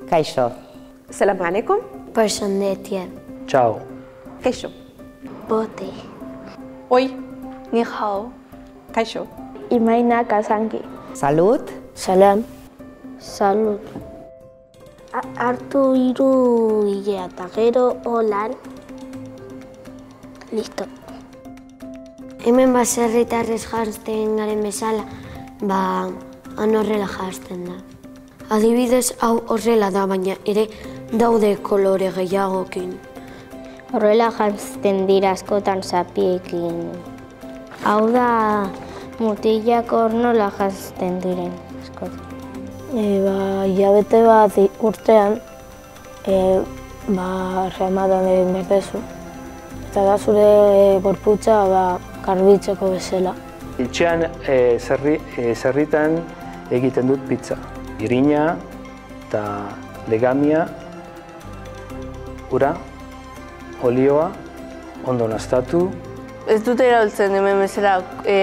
Kaixo. Salam alaikum. Personetien. Ciao. Kaixo. Bote. Oi. Ni hao. Kaixo. Imaina Kazanki. Salut. Salam. Salut. Hartu 3 hilea eta gero holan. Listo. Hemen baserritarrez janzten garen bezala, han horrela janzten da. Adibidez, hau horrela da, baina ere daude kolore gehiagokin. Horrela janzten dira askotan zapiekin. Hau da mutilak hor nola janzten diren askotan. Hilabete bat urtean, remadan egin berdezu. Eta da zure gorputza garbitzeko bezala. Etxean zerritan egiten dut pizza. Irina eta legamia, ura, olioa, ondo naztatu. Ez dut erabiltzen hemen bezala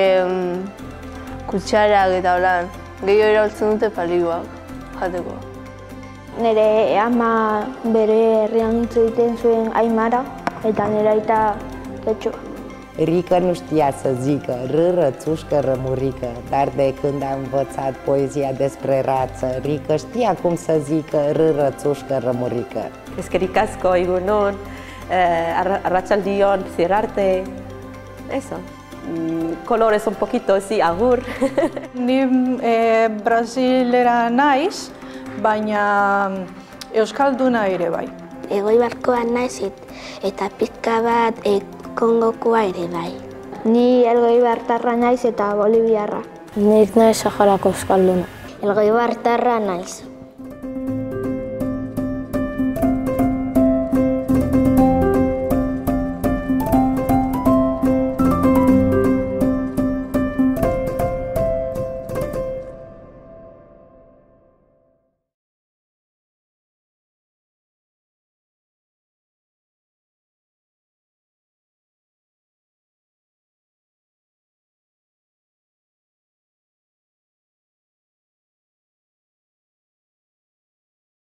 kutsarak eta holan. Gehiago erabiltzen dute palioak jateko. Nire ama bere herrian hitz egiten zuen Aimara eta nire aita Getxoa. Rică nu știa să zică râră, țușcă, rămurică, dar de când a învățat poezia despre rață, Rică știa cum să zică râră, țușcă, rămurică. Eskerrik asko, egunon, arratsaldion, zirarte, eso. Colores un poquito, sí, agur. Ni Brasilera naiz, baina euskalduna ere bai. Elgoibarkoa naiz eta pizka bat Kongokoa ere bai. Ni elgoibartarra naiz eta boliviarra. Nik naiz Saharako euskalduna. Elgoibartarra naiz.